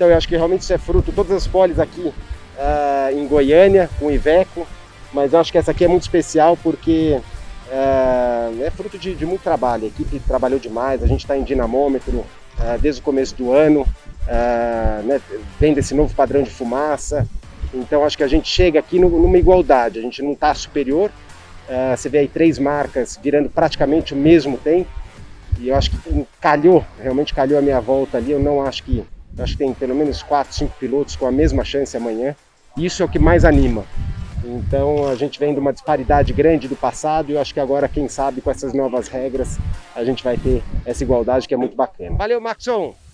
Então eu acho que realmente isso é fruto, todas as poles aqui em Goiânia, com o Iveco, mas eu acho que essa aqui é muito especial porque é fruto de muito trabalho. A equipe trabalhou demais, a gente está em dinamômetro desde o começo do ano, né, vendo esse novo padrão de fumaça. Então acho que a gente chega aqui numa igualdade, a gente não está superior. Você vê aí 3 marcas virando praticamente o mesmo tempo, e eu acho que realmente calhou a minha volta ali. Eu acho que tem pelo menos 4, 5 pilotos com a mesma chance amanhã, e isso é o que mais anima. Então a gente vem de uma disparidade grande do passado, e eu acho que agora, quem sabe, com essas novas regras, a gente vai ter essa igualdade que é muito bacana. Valeu, Maxon!